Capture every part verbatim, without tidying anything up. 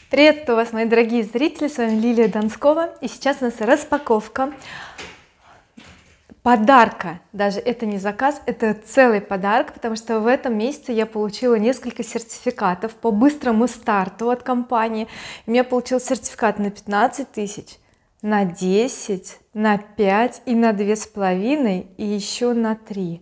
Приветствую вас, мои дорогие зрители, с вами Лилия Донскова, и сейчас у нас распаковка подарка. Даже это не заказ, это целый подарок, потому что в этом месяце я получила несколько сертификатов по быстрому старту от компании. У меня получился сертификат на пятнадцать тысяч, на десять, на пять и на две с половиной, и еще на три.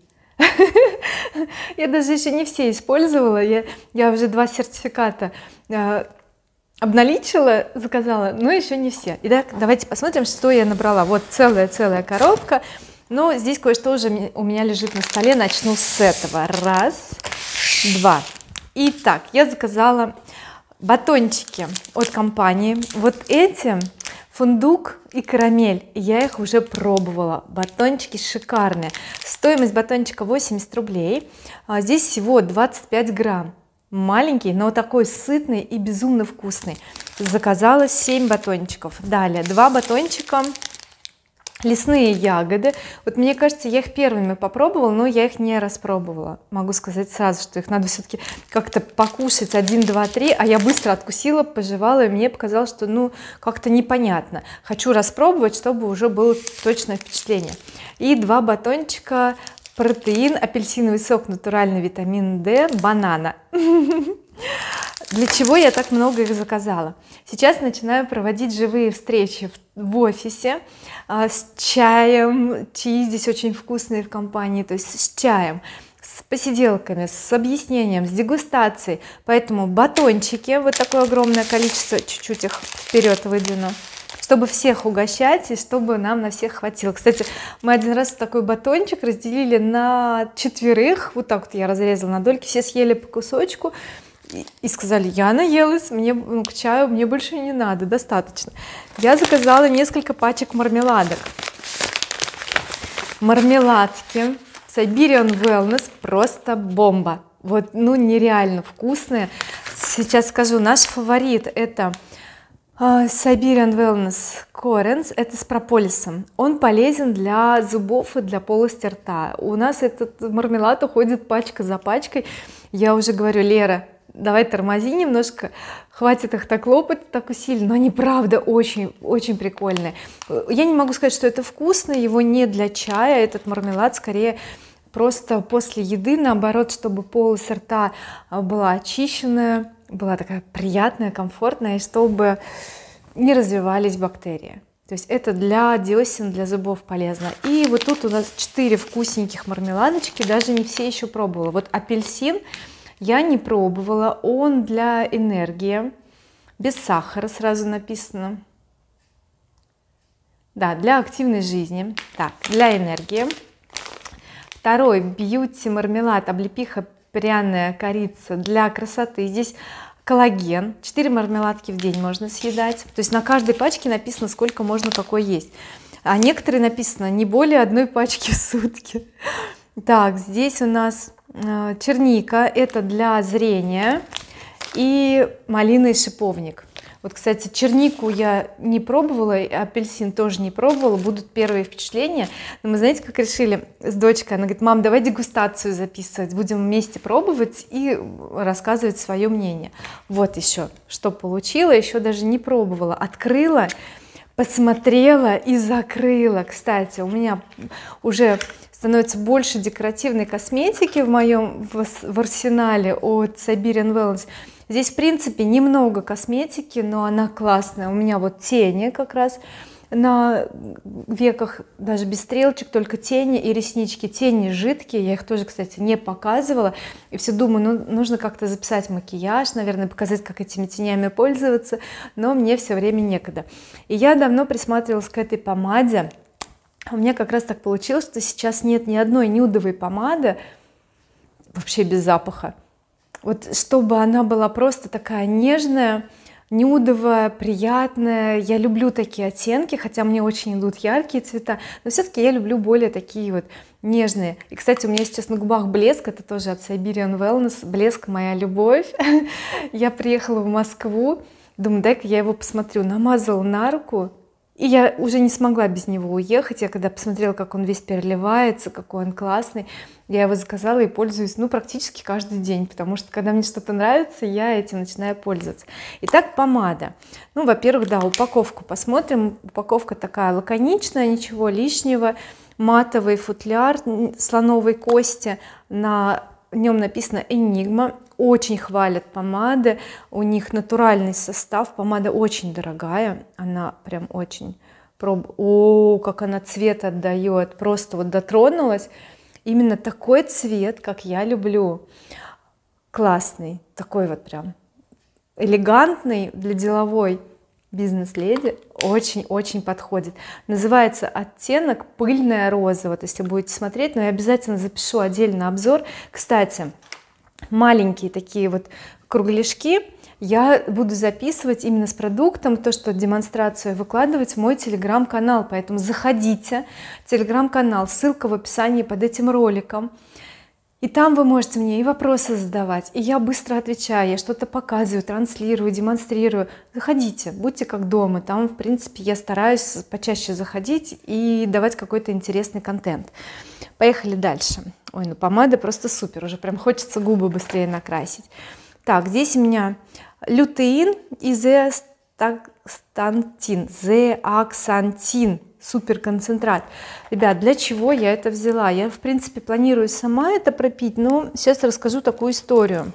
Я даже еще не все использовала, я, я уже два сертификата э, обналичила, заказала, но еще не все. Итак, давайте посмотрим, что я набрала. Вот целая целая коробка, но здесь кое-что уже у меня лежит на столе. Начну с этого. Раз, два. Итак, я заказала батончики от компании. Вот эти фундук и карамель, я их уже пробовала. Батончики шикарные. Стоимость батончика восемьдесят рублей, а здесь всего двадцать пять грамм. Маленький, но такой сытный и безумно вкусный. Заказала семь батончиков. Далее два батончика лесные ягоды. Вот мне кажется, я их первыми попробовала, но я их не распробовала. Могу сказать сразу, что их надо все-таки как-то покушать один, два, три, а я быстро откусила, пожевала, и мне показалось, что ну как-то непонятно. Хочу распробовать, чтобы уже было точное впечатление. И два батончика протеин, апельсиновый сок, натуральный витамин D, банана. Для чего я так много их заказала? Сейчас начинаю проводить живые встречи в офисе а, с чаем. Чаи здесь очень вкусные в компании, то есть с чаем, с посиделками, с объяснением, с дегустацией. Поэтому батончики, вот такое огромное количество, чуть-чуть их вперед выдвину, чтобы всех угощать и чтобы нам на всех хватило. Кстати, мы один раз такой батончик разделили на четверых, вот так вот я разрезала на дольки, все съели по кусочку и, и сказали: я наелась, мне ну, к чаю мне больше не надо, достаточно. Я заказала несколько пачек мармеладок. Мармеладки Siberian Wellness просто бомба, вот ну нереально вкусные. Сейчас скажу, наш фаворит это Siberian Wellness Corens, это с прополисом. Он полезен для зубов и для полости рта. У нас этот мармелад уходит пачка за пачкой. Я уже говорю: Лера, давай тормози немножко, хватит их так лопать так усиленно. Но они правда очень очень прикольные. Я не могу сказать, что это вкусно, его не для чая, этот мармелад скорее просто после еды, наоборот, чтобы полость рта была очищенная, была такая приятная, комфортная, и чтобы не развивались бактерии. То есть это для десен, для зубов полезно. И вот тут у нас четыре вкусненьких мармеладочки, даже не все еще пробовала. Вот апельсин я не пробовала, он для энергии, без сахара, сразу написано. Да, для активной жизни. Так, для энергии. Второй бьюти мармелад, облепиха, пряная корица, для красоты. Здесь коллаген, четыре мармеладки в день можно съедать, то есть на каждой пачке написано, сколько можно какой есть, а некоторые написано не более одной пачки в сутки. Так, здесь у нас черника, это для зрения, и малина и шиповник. Вот, кстати, чернику я не пробовала, апельсин тоже не пробовала, будут первые впечатления. Но мы, знаете, как решили с дочкой, она говорит: мам, давай дегустацию записывать, будем вместе пробовать и рассказывать свое мнение. Вот еще что получила, еще даже не пробовала, открыла, посмотрела и закрыла. Кстати, у меня уже становится больше декоративной косметики в моем в арсенале от Siberian Wellness. Здесь в принципе немного косметики, но она классная. У меня вот тени как раз на веках, даже без стрелочек, только тени и реснички. Тени жидкие, я их тоже, кстати, не показывала, и все думаю, ну нужно как-то записать макияж, наверное, показать, как этими тенями пользоваться, но мне все время некогда. И я давно присматривалась к этой помаде. У меня как раз так получилось, что сейчас нет ни одной нюдовой помады вообще без запаха. Вот чтобы она была просто такая нежная, нюдовая, приятная. Я люблю такие оттенки, хотя мне очень идут яркие цвета, но все-таки я люблю более такие вот нежные. И, кстати, у меня сейчас на губах блеск, это тоже от Siberian Wellness, блеск моя любовь. Я приехала в Москву, думаю, дай-ка я его посмотрю, намазала на руку, И я уже не смогла без него уехать. Я когда посмотрела, как он весь переливается, какой он классный, я его заказала и пользуюсь, ну, практически каждый день, потому что когда мне что-то нравится, я этим начинаю пользоваться. Итак, помада. Ну, во-первых, да, упаковку посмотрим. Упаковка такая лаконичная, ничего лишнего. Матовый футляр слоновой кости, на нем написано Enigma. Очень хвалят помады, у них натуральный состав. Помада очень дорогая, она прям очень проб... О, как она цвет отдает, просто вот дотронулась, именно такой цвет, как я люблю, классный, такой вот прям элегантный для деловой бизнес-леди, очень-очень подходит. Называется оттенок пыльная роза. Вот если будете смотреть, но я обязательно запишу отдельно обзор. Кстати, маленькие такие вот кругляшки я буду записывать именно с продуктом, то что демонстрацию выкладывать в мой телеграм-канал, поэтому заходите в телеграм-канал, ссылка в описании под этим роликом, и там вы можете мне и вопросы задавать, и я быстро отвечаю, я что-то показываю, транслирую, демонстрирую. Заходите, будьте как дома, там в принципе я стараюсь почаще заходить и давать какой-то интересный контент. Поехали дальше. Ой, ну помада просто супер, уже прям хочется губы быстрее накрасить. Так, здесь у меня лютеин и зеаксантин, зеаксантин, супер концентрат. Ребят, для чего я это взяла? Я в принципе планирую сама это пропить, но сейчас расскажу такую историю.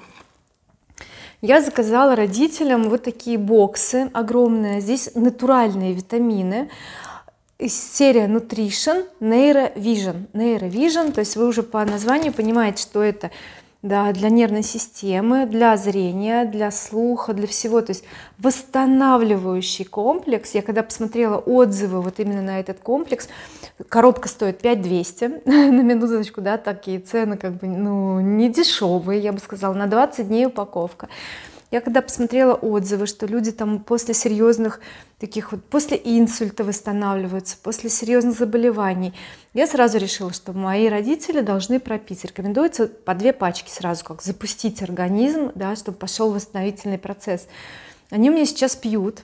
Я заказала родителям вот такие боксы огромные, здесь натуральные витамины, серия Nutrition Neuro Vision. Neuro Vision, то есть вы уже по названию понимаете, что это, да, для нервной системы, для зрения, для слуха, для всего, то есть восстанавливающий комплекс. Я когда посмотрела отзывы вот именно на этот комплекс, коробка стоит пять двести, на минуточку, да, такие цены как бы, ну, не дешевые, я бы сказала, на двадцать дней упаковка. Я когда посмотрела отзывы, что люди там после серьезных таких вот, после инсульта восстанавливаются, после серьезных заболеваний, я сразу решила, что мои родители должны пропить. Рекомендуется по две пачки сразу, как запустить организм, да, чтобы пошел восстановительный процесс. Они у меня сейчас пьют,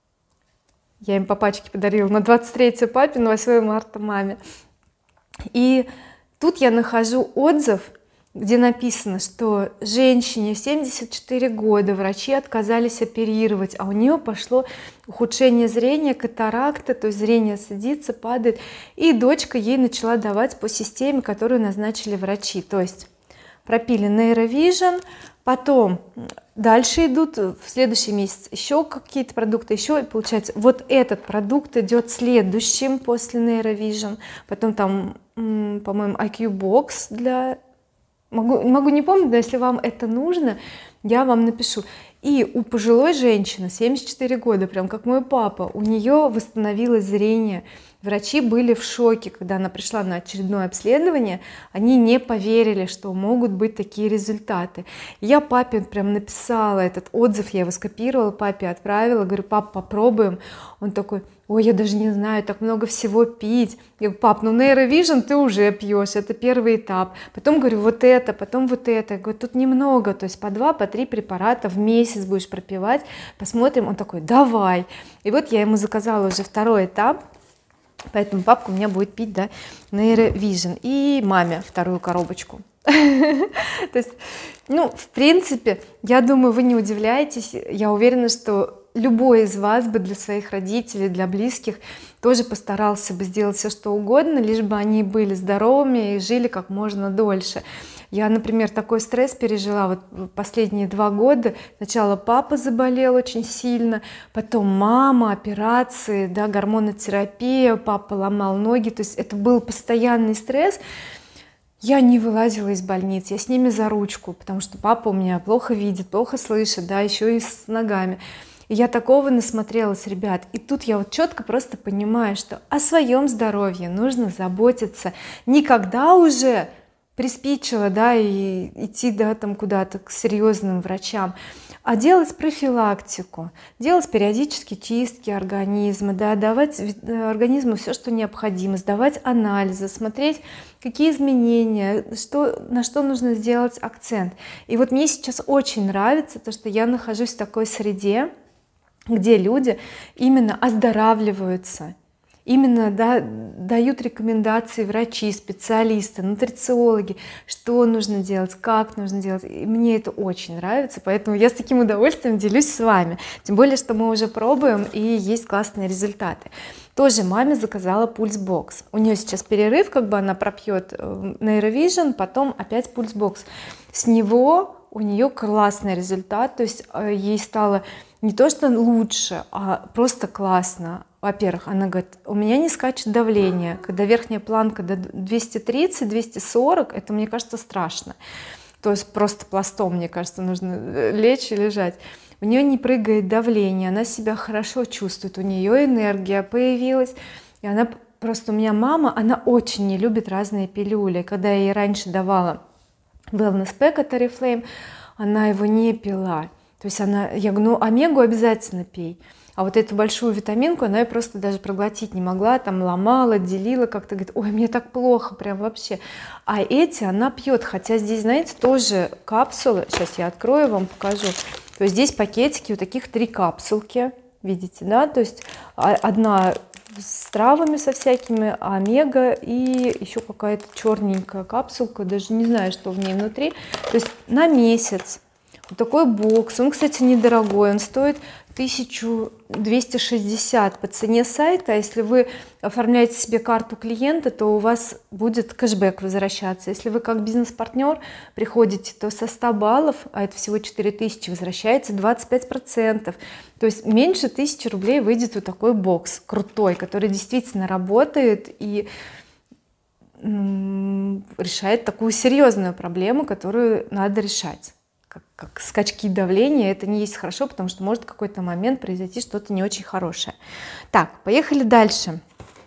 я им по пачке подарила на двадцать третье папе, на восьмое марта маме, и тут я нахожу отзыв, где написано, что женщине семьдесят четыре года врачи отказались оперировать, а у нее пошло ухудшение зрения, катаракта, то есть зрение садится, падает, и дочка ей начала давать по системе, которую назначили врачи, то есть пропили Neuro Vision, потом дальше идут в следующий месяц еще какие-то продукты, еще, и получается вот этот продукт идет следующим после Neuro Vision, потом там, по-моему, ай кью бокс для Могу, могу не помнить, но если вам это нужно, я вам напишу. И у пожилой женщины семьдесят четыре года, прям как мой папа, у нее восстановилось зрение. Врачи были в шоке, когда она пришла на очередное обследование, они не поверили, что могут быть такие результаты. Я папе прям написала этот отзыв, я его скопировала, папе отправила, говорю: пап, попробуем. Он такой: ой, я даже не знаю, так много всего пить. Я говорю: пап, ну Neuro Vision ты уже пьешь, это первый этап. Потом говорю: вот это, потом вот это. Я говорю: тут немного, то есть по два, по три препарата в месяц будешь пропивать, посмотрим. Он такой: давай. И вот я ему заказала уже второй этап, поэтому папка у меня будет пить, да, Neuro Vision, и маме вторую коробочку. То есть, ну, в принципе, я думаю, вы не удивляетесь, я уверена, что любой из вас бы для своих родителей, для близких тоже постарался бы сделать все что угодно, лишь бы они были здоровыми и жили как можно дольше. Я, например, такой стресс пережила вот последние два года. Сначала папа заболел очень сильно, потом мама, операции, да, гормонотерапия, папа ломал ноги, то есть это был постоянный стресс. Я не вылазила из больницы, я с ними за ручку, потому что папа у меня плохо видит, плохо слышит, да, еще и с ногами. И я такого насмотрелась, ребят. И тут я вот четко просто понимаю, что о своем здоровье нужно заботиться. Никогда уже приспичило, да, и идти, да, там куда-то к серьезным врачам, а делать профилактику, делать периодически чистки организма, да, давать организму все, что необходимо, сдавать анализы, смотреть, какие изменения, что, на что нужно сделать акцент. И вот мне сейчас очень нравится то, что я нахожусь в такой среде, где люди именно оздоравливаются, именно, да, дают рекомендации врачи, специалисты, нутрициологи, что нужно делать, как нужно делать. И мне это очень нравится, поэтому я с таким удовольствием делюсь с вами, тем более что мы уже пробуем и есть классные результаты. Тоже маме заказала пульс-бокс, у нее сейчас перерыв, как бы она пропьет нейровижн, потом опять пульс-бокс. С него у нее классный результат, то есть ей стало не то что лучше, а просто классно. Во-первых, она говорит, у меня не скачет давление, когда верхняя планка до двести тридцать — двести сорок, это, мне кажется, страшно, то есть просто пластом, мне кажется, нужно лечь и лежать. У нее не прыгает давление, она себя хорошо чувствует, у нее энергия появилась, и она просто, у меня мама, она очень не любит разные пилюли. Когда я ей раньше давала Wellness Pack от Oriflame, она его не пила, то есть она, я говорю, ну омегу обязательно пей, а вот эту большую витаминку она просто даже проглотить не могла, там ломала, делила как-то, говорит, ой, мне так плохо прям вообще. А эти она пьет, хотя здесь, знаете, тоже капсулы, сейчас я открою, вам покажу. То есть здесь пакетики, вот таких три капсулки, видите, да, то есть одна с травами со всякими, омега, и еще какая-то черненькая капсулка, даже не знаю, что в ней внутри. То есть на месяц вот такой бокс, он, кстати, недорогой, он стоит тысячу двести шестьдесят по цене сайта. Если вы оформляете себе карту клиента, то у вас будет кэшбэк возвращаться. Если вы как бизнес-партнер приходите, то со ста баллов, а это всего четыре тысячи, возвращается двадцать пять процентов. То есть меньше тысячи рублей выйдет вот такой бокс крутой, который действительно работает и решает такую серьезную проблему, которую надо решать. Как, как скачки давления, это не есть хорошо, потому что может в какой-то момент произойти что-то не очень хорошее. Так, поехали дальше.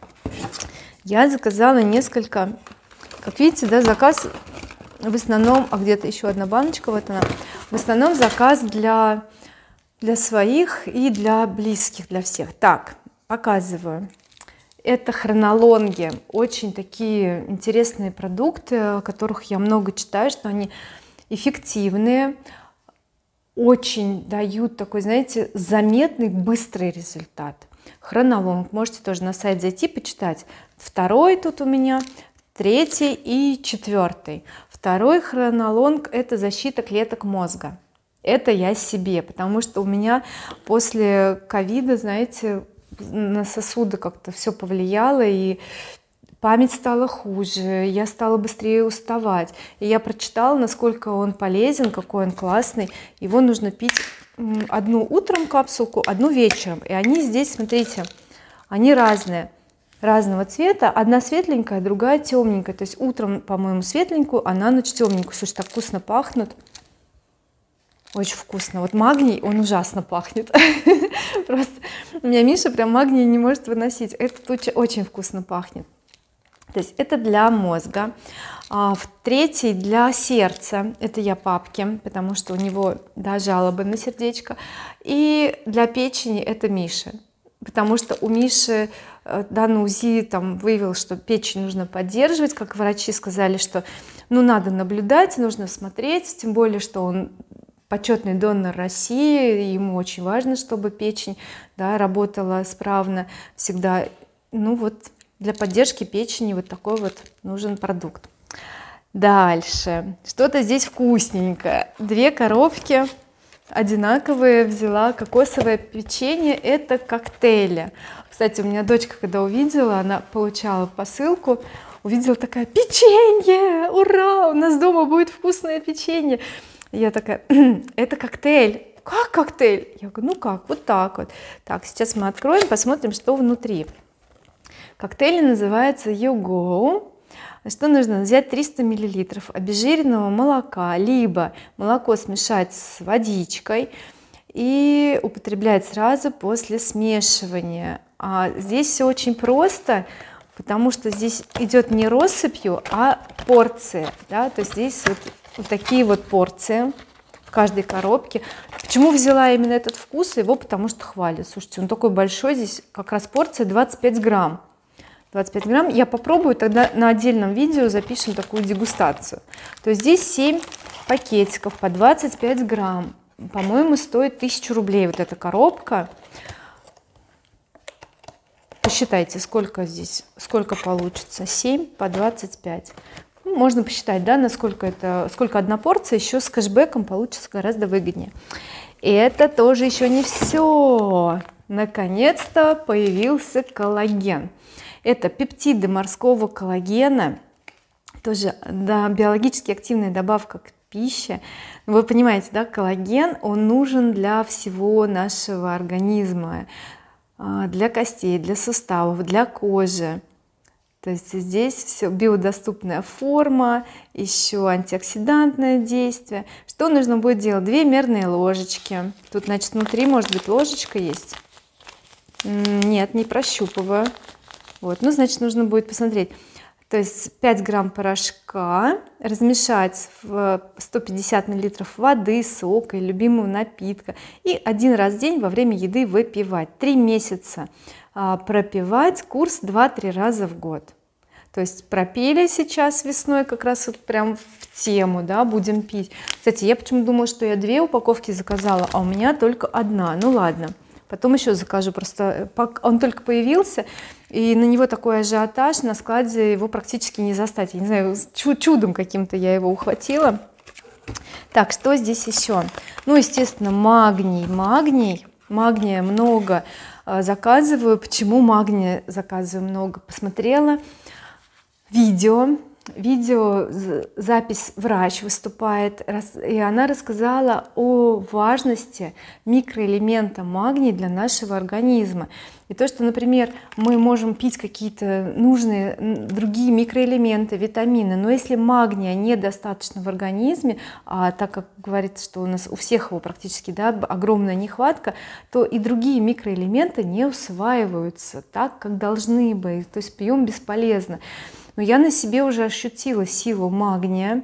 Я заказала несколько, как видите, да, заказ в основном, а где-то еще одна баночка, вот она, в основном заказ для для своих и для близких, для всех. Так, показываю. Это хронолонги, очень такие интересные продукты, о которых я много читаю, что они эффективные, очень дают такой, знаете, заметный быстрый результат. Хронолонг, можете тоже на сайт зайти почитать. Второй тут у меня, третий и четвертый. Второй хронолонг — это защита клеток мозга. Это я себе, потому что у меня после ковида, знаете, на сосуды как-то все повлияло, и память стала хуже, я стала быстрее уставать, и я прочитала, насколько он полезен, какой он классный. Его нужно пить одну утром капсулку, одну вечером, и они здесь, смотрите, они разные, разного цвета, одна светленькая, другая темненькая, то есть утром, по-моему, светленькую, а на ночь темненькую. Слушай, так вкусно пахнут, очень вкусно. Вот магний, он ужасно пахнет. Просто у меня Миша прям магний не может выносить. Этот очень, очень вкусно пахнет. То есть это для мозга. А в третий для сердца, это я папке, потому что у него, да, жалобы на сердечко. И для печени это Мише, потому что у Миши, да, на УЗИ там выявил, что печень нужно поддерживать, как врачи сказали, что ну надо наблюдать, нужно смотреть, тем более что он почетный донор России, ему очень важно, чтобы печень, да, работала справно всегда. Ну вот для поддержки печени вот такой вот нужен продукт. Дальше что-то здесь вкусненькое, две коробки одинаковые взяла. Кокосовое печенье, это коктейли. Кстати, у меня дочка, когда увидела, она получала посылку, увидела, такая: печенье, ура, у нас дома будет вкусное печенье. Я такая: это коктейль. Как коктейль? Я говорю: ну как, вот так вот. Так, сейчас мы откроем, посмотрим, что внутри. Коктейль называется You Go. Что нужно? Взять триста миллилитров обезжиренного молока, либо молоко смешать с водичкой и употреблять сразу после смешивания. А здесь все очень просто, потому что здесь идет не россыпью, а порция, да? То есть здесь вот вот такие вот порции в каждой коробке. Почему взяла именно этот вкус? Его потому что хвалят. Слушайте, он такой большой, здесь как раз порция двадцать пять грамм. двадцать пять грамм. Я попробую, тогда на отдельном видео запишем такую дегустацию. То есть здесь семь пакетиков по двадцать пять грамм. по-моему, стоит тысячу рублей вот эта коробка. Посчитайте, сколько здесь, сколько получится. семь по двадцать пять. Ну, можно посчитать, да, насколько это, сколько одна порция, еще с кэшбэком получится гораздо выгоднее. И это тоже еще не все. Наконец-то появился коллаген. Это пептиды морского коллагена, тоже, да, биологически активная добавка к пище. Вы понимаете, да, коллаген, он нужен для всего нашего организма, для костей, для суставов, для кожи. То есть здесь все биодоступная форма, еще антиоксидантное действие. Что нужно будет делать? Две мерные ложечки. Тут, значит, внутри может быть ложечка есть. Нет, не прощупываю. Вот, ну, значит, нужно будет посмотреть. То есть пять грамм порошка размешать в сто пятьдесят миллилитров воды, сока и любимого напитка, и один раз в день во время еды выпивать. Три месяца а, пропивать курс два-три раза в год. То есть пропили сейчас весной, как раз вот прям в тему, да, будем пить. Кстати, я почему думала, что я две упаковки заказала, а у меня только одна. Ну ладно, потом еще закажу, просто он только появился, и на него такой ажиотаж, на складе его практически не застать. Я не знаю, чудом каким-то я его ухватила. Так, что здесь еще? Ну, естественно, магний. Магний, магния много заказываю. Почему магния заказываю много? Посмотрела видео, видео запись, врач выступает, и она рассказала о важности микроэлемента магний для нашего организма. И то, что, например, мы можем пить какие-то нужные другие микроэлементы, витамины, но если магния недостаточно в организме, а так как говорится, что у нас у всех его практически, да, огромная нехватка, то и другие микроэлементы не усваиваются так, как должны бы, то есть пьем бесполезно. Но я на себе уже ощутила силу магния.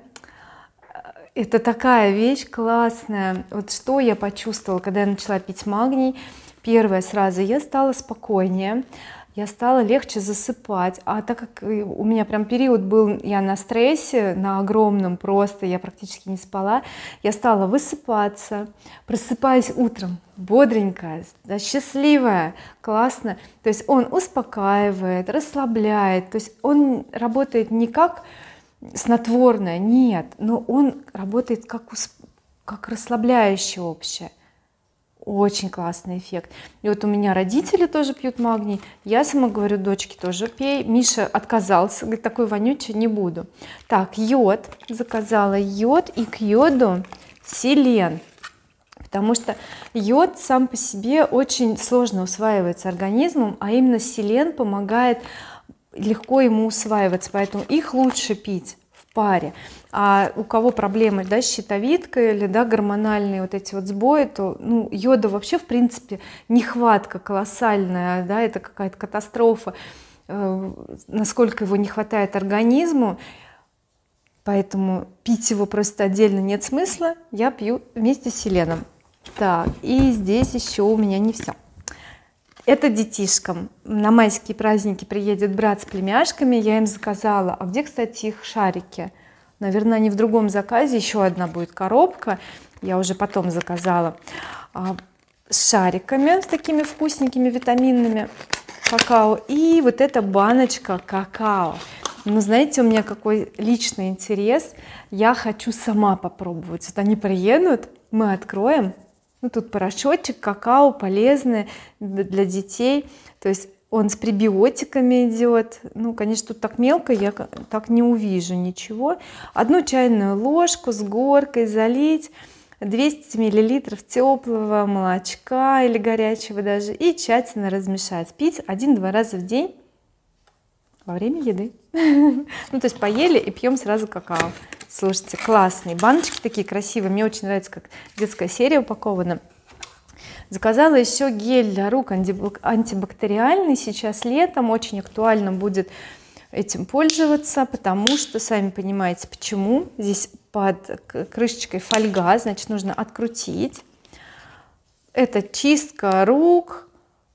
Это такая вещь классная. Вот что я почувствовала, когда я начала пить магний. Первое, сразу я стала спокойнее, я стала легче засыпать. А так как у меня прям период был, я на стрессе, на огромном просто, я практически не спала, я стала высыпаться, просыпаюсь утром бодренькая, да, счастливая, классно. То есть он успокаивает, расслабляет, то есть он работает не как снотворное, нет, но он работает как, как расслабляющее общее. Очень классный эффект. И вот у меня родители тоже пьют магний, я сама говорю, дочке тоже пей. Миша отказался, говорит, такой вонючий не буду. Так, йод заказала, йод, и к йоду селен, потому что йод сам по себе очень сложно усваивается организмом, а именно селен помогает легко ему усваиваться, поэтому их лучше пить в паре. А у кого проблемы, да, с щитовидкой или, да, гормональные вот эти вот сбои, то, ну, йода вообще в принципе нехватка колоссальная, да, это какая-то катастрофа, э, насколько его не хватает организму, поэтому пить его просто отдельно нет смысла, я пью вместе с селеном. Так, и здесь еще у меня не все. Это детишкам на майские праздники приедет брат с племяшками, я им заказала. А где, кстати, их шарики? Наверное, они в другом заказе. Еще одна будет коробка, я уже потом заказала, с шариками, с такими вкусненькими витаминными какао. И вот эта баночка какао. Ну, знаете, у меня какой личный интерес, я хочу сама попробовать. Вот они приедут, мы откроем. Ну, тут порошочек какао полезный для детей, то есть он с пребиотиками идет. Ну, конечно, тут так мелко я так не увижу ничего. Одну чайную ложку с горкой залить, двести миллилитров теплого молочка или горячего даже, и тщательно размешать. Пить один-два раза в день во время еды. Ну, то есть поели и пьем сразу какао. Слушайте, классные баночки, такие красивые, мне очень нравится, как детская серия упакована. Заказала еще гель для рук антибактериальный, сейчас летом очень актуально будет этим пользоваться, потому что, сами понимаете, почему. Здесь под крышечкой фольга, значит, нужно открутить. Это чистка рук,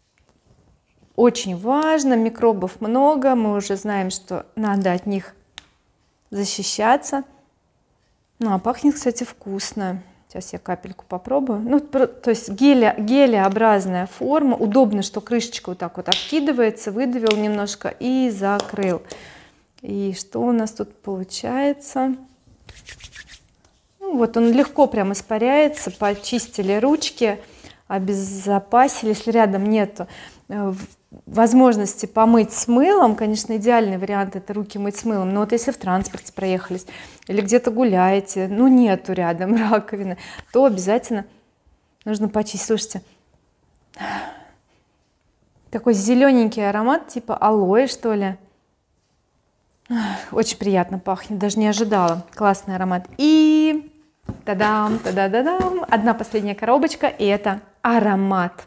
очень важно, микробов много, мы уже знаем, что надо от них защищаться. Ну, а пахнет, кстати, вкусно. Сейчас я капельку попробую. Ну, то есть геля, гелеобразная форма. Удобно, что крышечка вот так вот откидывается, выдавил немножко и закрыл. И что у нас тут получается? Ну, вот он легко прям испаряется. Почистили ручки, обезопасили. Если рядом нету возможности помыть с мылом, конечно, идеальный вариант — это руки мыть с мылом. Но вот если в транспорте проехались или где-то гуляете, ну нету рядом раковины, то обязательно нужно почистить. Слушайте, такой зелененький аромат типа алоэ, что ли. Очень приятно пахнет, даже не ожидала. Классный аромат. И тадам, тада-да-дам, одна последняя коробочка, и это аромат.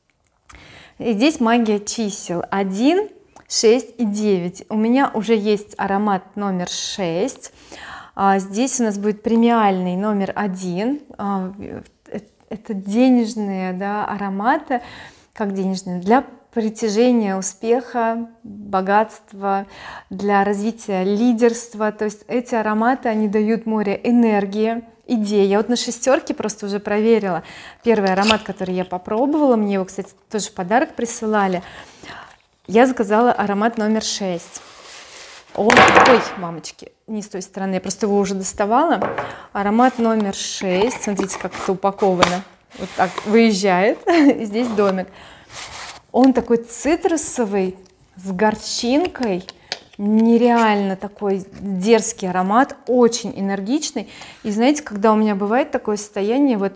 И здесь магия чисел один, шесть и девять. У меня уже есть аромат номер шесть. А здесь у нас будет премиальный номер один. А, это денежные, да, ароматы. Как денежные? Для притяжения успеха, богатства, для развития лидерства. То есть эти ароматы, они дают море энергии, идей. Я вот на шестерке просто уже проверила первый аромат, который я попробовала. Мне его, кстати, тоже в подарок присылали. Я заказала аромат номер шесть. Он, ой, мамочки, не с той стороны, я просто его уже доставала. Аромат номер шесть. Смотрите, как это упаковано. Вот так выезжает. И здесь домик. Он такой цитрусовый, с горчинкой. Нереально такой дерзкий аромат, очень энергичный. И знаете, когда у меня бывает такое состояние, вот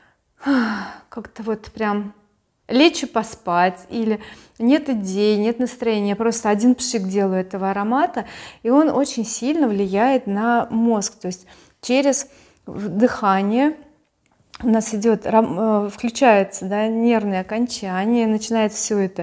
как-то вот прям лечь и поспать, или нет идей, нет настроения, я просто один пшик делаю этого аромата, и он очень сильно влияет на мозг. То есть через дыхание у нас идет, включается, да, нервные окончания, начинает все это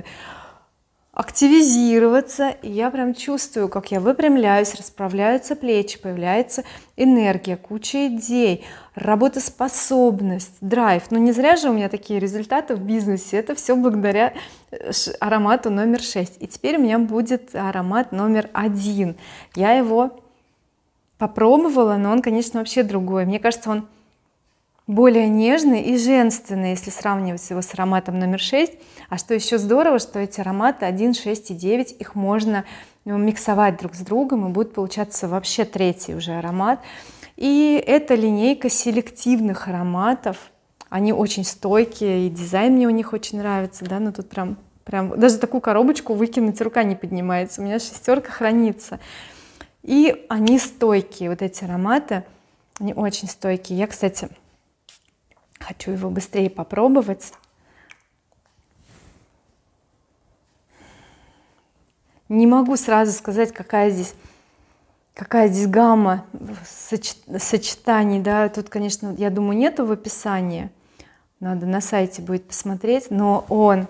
активизироваться, и я прям чувствую, как я выпрямляюсь, расправляются плечи, появляется энергия, куча идей, работоспособность, драйв. Но не зря же у меня такие результаты в бизнесе. Это все благодаря аромату номер шесть. И теперь у меня будет аромат номер один. Я его попробовала, но он, конечно, вообще другой. Мне кажется, он более нежный и женственный, если сравнивать его с ароматом номер шесть. А что еще здорово, что эти ароматы один, шесть и девять, их можно миксовать друг с другом, и будет получаться вообще третий уже аромат. И это линейка селективных ароматов. Они очень стойкие, и дизайн мне у них очень нравится, да, но тут прям прям даже такую коробочку выкинуть рука не поднимается, у меня шестерка хранится. И они стойкие, вот эти ароматы, они очень стойкие. Я, кстати, хочу его быстрее попробовать. Не могу сразу сказать, какая здесь какая здесь гамма сочетаний, да, тут, конечно, я думаю, нету в описании, надо на сайте будет посмотреть, но он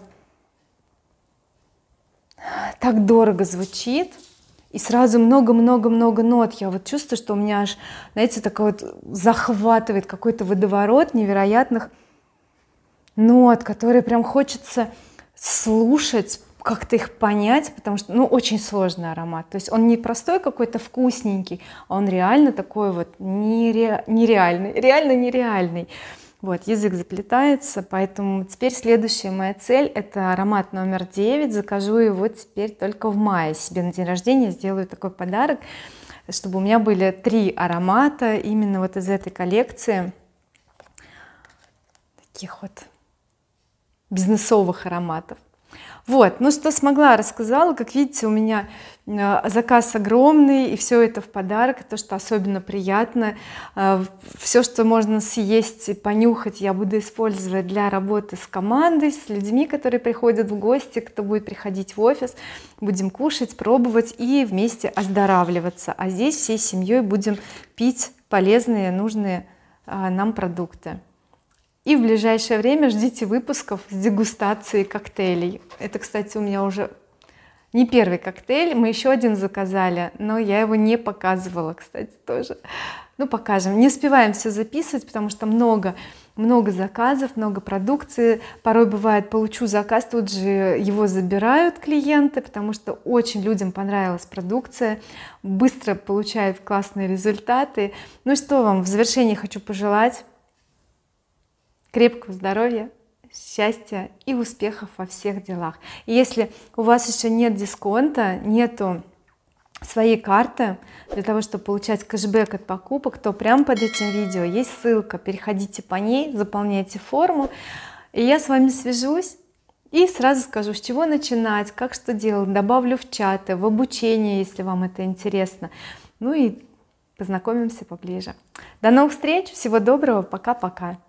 так дорого звучит, и сразу много-много-много нот. Я вот чувствую, что у меня аж, знаете, такой вот захватывает какой-то водоворот невероятных нот, которые прям хочется слушать, как-то их понять, потому что, ну, очень сложный аромат. То есть он не простой какой-то вкусненький, а он реально такой вот нере... нереальный, реально нереальный. Вот, язык заплетается, поэтому теперь следующая моя цель — это аромат номер девять. Закажу его теперь только в мае себе на день рождения, сделаю такой подарок, чтобы у меня были три аромата именно вот из этой коллекции, таких вот бизнесовых ароматов. Вот, ну что смогла, рассказала. Как видите, у меня заказ огромный, и все это в подарок. То, что особенно приятно, все, что можно съесть и понюхать, я буду использовать для работы с командой, с людьми, которые приходят в гости, кто будет приходить в офис. Будем кушать, пробовать и вместе оздоравливаться, а здесь всей семьей будем пить полезные, нужные нам продукты. И в ближайшее время ждите выпусков с дегустацией коктейлей. Это, кстати, у меня уже не первый коктейль, мы еще один заказали, но я его не показывала, кстати, тоже. Ну, покажем. Не успеваем все записывать, потому что много много заказов, много продукции. Порой бывает, получу заказ, тут же его забирают клиенты, потому что очень людям понравилась продукция, быстро получают классные результаты. Ну и что вам в завершении хочу пожелать? крепкого здоровья, счастья и успехов во всех делах. И если у вас еще нет дисконта, нету своей карты для того, чтобы получать кэшбэк от покупок, то прямо под этим видео есть ссылка, переходите по ней, заполняйте форму, и я с вами свяжусь и сразу скажу, с чего начинать, как что делать, добавлю в чаты, в обучение, если вам это интересно, ну и познакомимся поближе. До новых встреч, всего доброго, пока-пока.